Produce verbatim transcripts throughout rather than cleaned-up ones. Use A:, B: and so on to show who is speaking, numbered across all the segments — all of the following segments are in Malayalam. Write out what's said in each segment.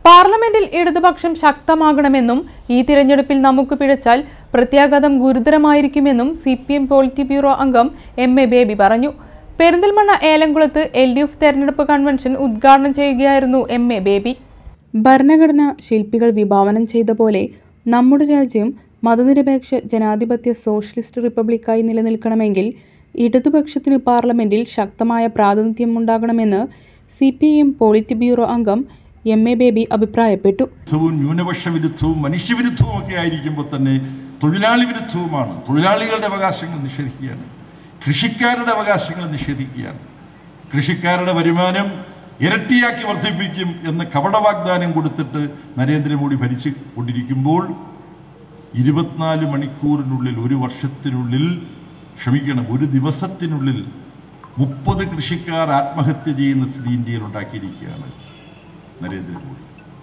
A: പാർലമെന്റിൽ ഇടതുപക്ഷം ശക്തമാകണമെന്നും ഈ തിരഞ്ഞെടുപ്പിൽ നമുക്ക് പിഴച്ചാൽ പ്രത്യാഘാതം ഗുരുതരമായിരിക്കുമെന്നും C P M politburo അംഗം എം എ ബേബി പറഞ്ഞു. പെരിന്തൽമണ്ണ ഏലംകുളത്ത് എൽ ഡി എഫ് തെരഞ്ഞെടുപ്പ് കൺവെൻഷൻ ഉദ്ഘാടനം ചെയ്യുകയായിരുന്നു എം എ ബേബി. ഭരണഘടനാ ശില്പികൾ വിഭാവനം ചെയ്ത പോലെ നമ്മുടെ രാജ്യം മതനിരപേക്ഷ ജനാധിപത്യ സോഷ്യലിസ്റ്റ് റിപ്പബ്ലിക്കായി നിലനിൽക്കണമെങ്കിൽ ഇടതുപക്ഷത്തിന് പാർലമെന്റിൽ ശക്തമായ പ്രാതിനിധ്യം ഉണ്ടാകണമെന്ന് C P M politburo അംഗം എം എ ബേബി അഭിപ്രായപ്പെട്ടു.
B: ന്യൂനപക്ഷ വിരുദ്ധവും മനുഷ്യവിരുദ്ധവും ഒക്കെ ആയിരിക്കുമ്പോൾ തന്നെ തൊഴിലാളി വിരുദ്ധവുമാണ്. തൊഴിലാളികളുടെ അവകാശങ്ങൾ നിഷേധിക്കുകയാണ്, കൃഷിക്കാരുടെ അവകാശങ്ങൾ നിഷേധിക്കുകയാണ്. കൃഷിക്കാരുടെ വരുമാനം ഇരട്ടിയാക്കി വർദ്ധിപ്പിക്കും എന്ന് കപട വാഗ്ദാനം കൊടുത്തിട്ട് നരേന്ദ്രമോദി ഭരിച്ചു കൊണ്ടിരിക്കുമ്പോൾ ഇരുപത്തിനാല് മണിക്കൂറിനുള്ളിൽ ഒരു വർഷത്തിനുള്ളിൽ ക്ഷമിക്കണം ഒരു ദിവസത്തിനുള്ളിൽ മുപ്പത് കൃഷിക്കാർ ആത്മഹത്യ ചെയ്യുന്ന സ്ഥിതി ഇന്ത്യയിൽ ഉണ്ടാക്കിയിരിക്കുകയാണ് നരേന്ദ്രമോദി.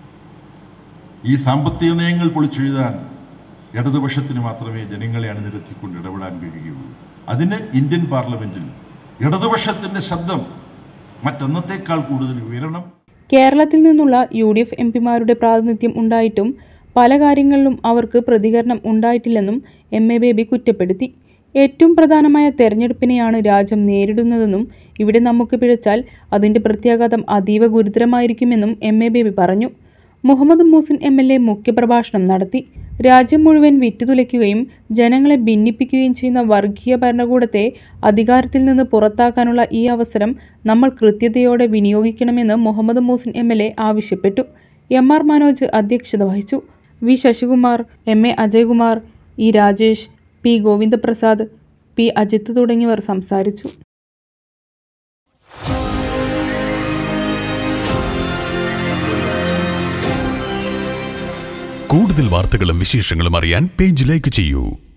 B: ഈ സാമ്പത്തിക നയങ്ങൾ പൊളിച്ചെഴുതാൻ ഇടതുപക്ഷത്തിന് മാത്രമേ ജനങ്ങളെ അണിനിരത്തിക്കൊണ്ട് ഇടപെടാൻ കഴിയുകയുള്ളൂ. അതിന് ഇന്ത്യൻ പാർലമെന്റിൽ ഇടതുപക്ഷത്തിന്റെ ശബ്ദം മറ്റന്നത്തേക്കാൾ കൂടുതൽ ഉയരണം.
A: കേരളത്തിൽ നിന്നുള്ള യു ഡി എഫ് എം പിമാരുടെ പ്രാതിനിധ്യം ഉണ്ടായിട്ടും പല കാര്യങ്ങളിലും അവർക്ക് പ്രതികരണം ഉണ്ടായിട്ടില്ലെന്നും എം എ ബേബി കുറ്റപ്പെടുത്തി. ഏറ്റവും പ്രധാനമായ തെരഞ്ഞെടുപ്പിനെയാണ് രാജ്യം നേരിടുന്നതെന്നും ഇവിടെ നമുക്ക് പിഴച്ചാൽ അതിന്റെ പ്രത്യാഘാതം അതീവ ഗുരുതരമായിരിക്കുമെന്നും എം എ ബേബി പറഞ്ഞു. Muhammad Muhsin M L A മുഖ്യപ്രഭാഷണം നടത്തി. രാജ്യം മുഴുവൻ വിറ്റുതുലയ്ക്കുകയും ജനങ്ങളെ ഭിന്നിപ്പിക്കുകയും ചെയ്യുന്ന വർഗീയ ഭരണകൂടത്തെ അധികാരത്തിൽ നിന്ന് പുറത്താക്കാനുള്ള ഈ അവസരം നമ്മൾ കൃത്യതയോടെ വിനിയോഗിക്കണമെന്ന് Muhammad Muhsin M L A ആവശ്യപ്പെട്ടു. എം ആർ മനോജ് അധ്യക്ഷത വഹിച്ചു. V Sasikumar, M A Ajaykumar, E Rajesh, P Govindaprasad, P Ajith തുടങ്ങിയവർ സംസാരിച്ചു.
C: കൂടുതൽ വാർത്തകളും വിശേഷങ്ങളും അറിയാൻ പേജ് ലൈക്ക് ചെയ്യൂ.